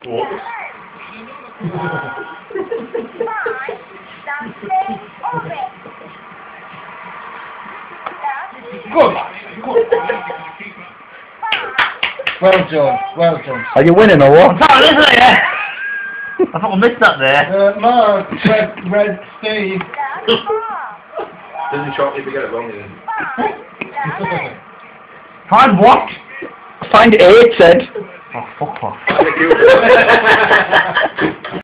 What? Good. Well done, well done. Are you winning or what? Oh, isn't it? Yeah. I thought I missed that there. Mark, red Steve. Doesn't shock if you get it wrong, then. Find what? Find 8, said. Oh, fuck off.